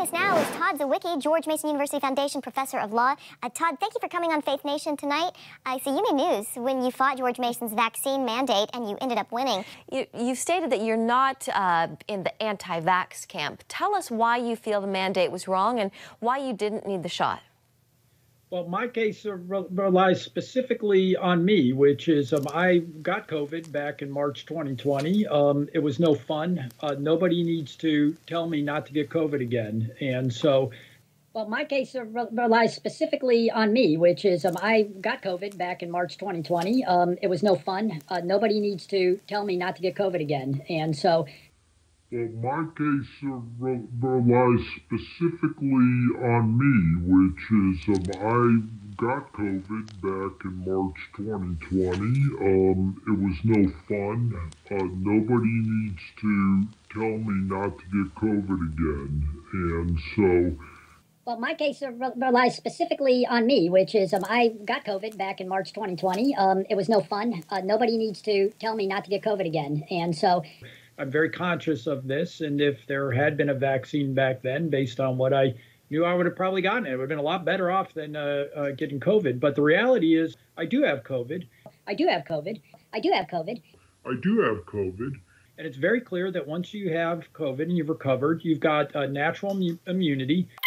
us now is Todd Zywicki, George Mason University Foundation Professor of Law. Todd, thank you for coming on Faith Nation tonight. I see you made news when you fought George Mason's vaccine mandate and you ended up winning. You've stated that you're not in the anti-vax camp. Tell us why you feel the mandate was wrong and why you didn't need the shot. Well, my case relies specifically on me, which is I got COVID back in March 2020. It was no fun. Nobody needs to tell me not to get COVID again. And so. Well, my case relies specifically on me, which is I got COVID back in March 2020. It was no fun. Nobody needs to tell me not to get COVID again. And so. Well, my case relies specifically on me, which is I got COVID back in March 2020. It was no fun. Nobody needs to tell me not to get COVID again. And so. Well, my case relies specifically on me, which is I got COVID back in March 2020. It was no fun. Nobody needs to tell me not to get COVID again. And so. I'm very conscious of this, and if there had been a vaccine back then, based on what I knew, I would have probably gotten it. It would have been a lot better off than getting COVID. But the reality is, I do have COVID. I do have COVID. I do have COVID. I do have COVID. And it's very clear that once you have COVID and you've recovered, you've got natural immunity.